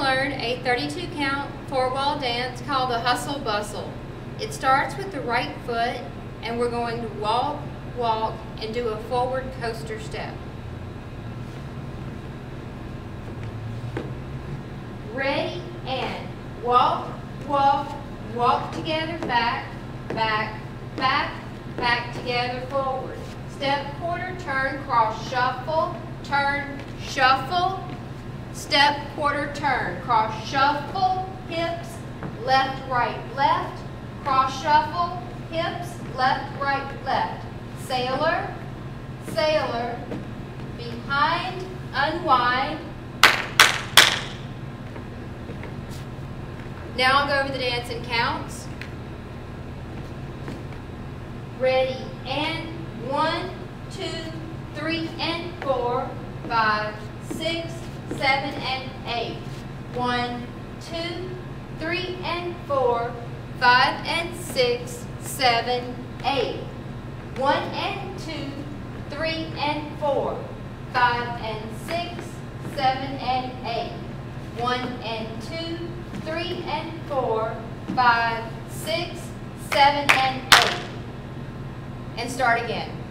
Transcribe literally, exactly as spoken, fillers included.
learn a thirty-two count four-wall dance called the Hustle Bustle. It starts with the right foot, and we're going to walk, walk, and do a forward coaster step. Ready, and walk, walk, walk together, back, back, back, back together, forward. Step, quarter, turn, cross, shuffle, turn, shuffle, step, quarter, turn, cross, shuffle, hips, left, right, left, cross, shuffle, hips, left, right, left. Sailor, sailor, behind, unwind. Now I'll go over the dance in counts. Ready, and one, two, three, and four, five, six, seven, and eight. One, two, three, and four, five, and six, seven, eight. One and two, three, and four, five, and six, seven, and eight. One and two, three, and four, five, six, seven, and eight. And start again.